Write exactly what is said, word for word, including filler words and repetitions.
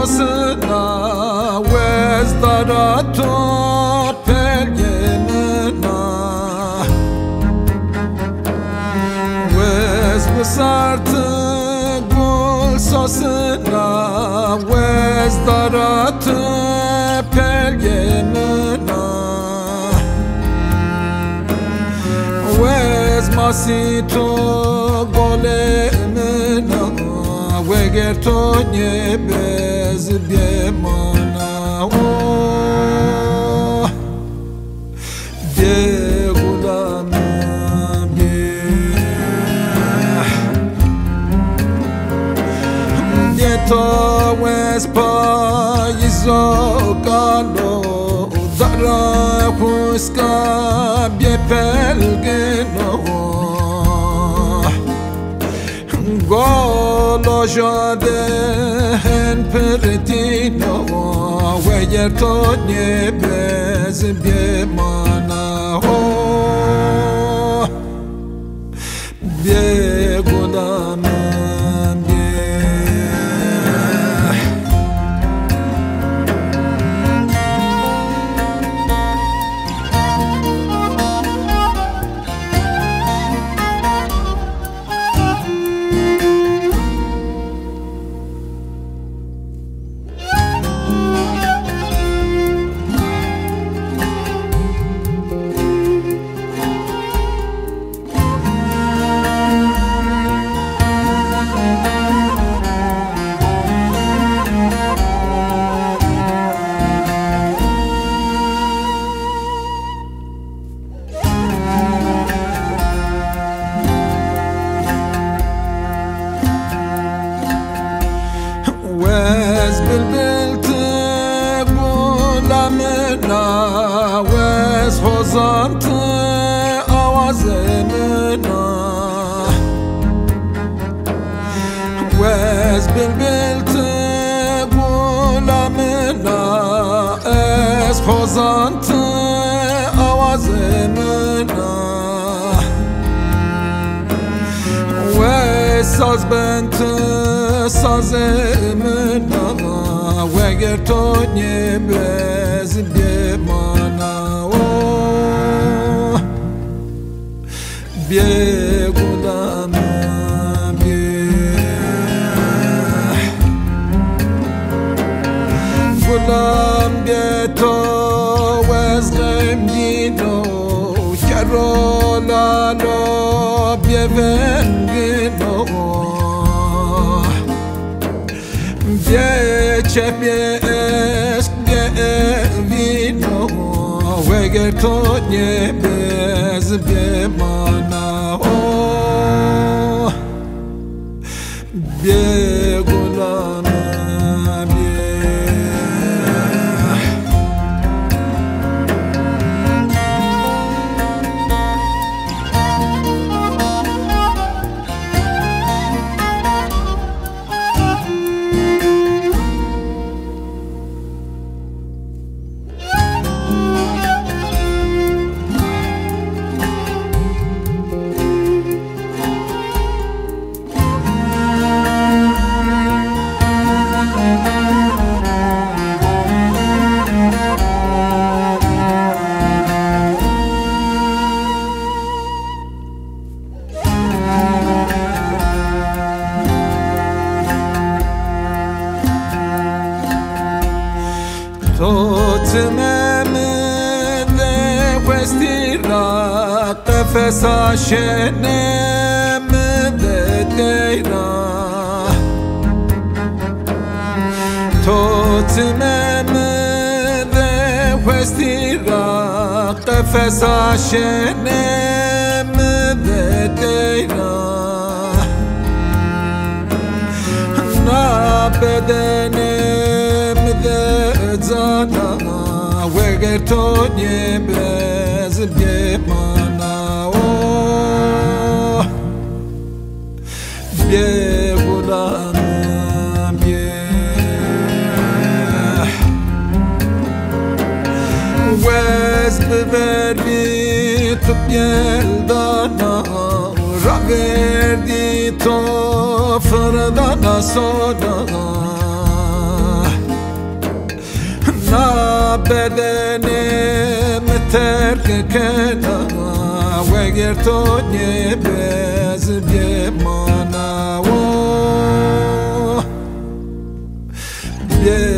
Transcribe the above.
sosna wes daratot pelgemna wes besart gol sosna wes darat pelgemna wes masito golemna وگر تو nie bez biemana o bie gulana bie bie to wes pa izo kalo dara huska bie pelgeno Golo jade hen pertino Weyer to nie bez biemana ho Bie gudana وز بلبلت غلامنا وز خوزانت آوازمنا وز بلبلت غلامنا از خوزانت آوازمنا وز ساز بنت سازمنا وگر تو nie bez biemana o bie gulana bie gulam bie to wes gemdino karolalo bie vengino Bie ciebie jest bie wino Weger to nie bez biemana o Bie gulana bie Totmem de questira qafasa shenem de deira Totmem de questira qafasa shenem de deira Na bedenem de zana Weger to nie bez biemana o Bie gulana bie Wes beverdi tu biel dana Raverdi to fardana soda بدنم ترک کنا وگر تو نیبز بیمانا و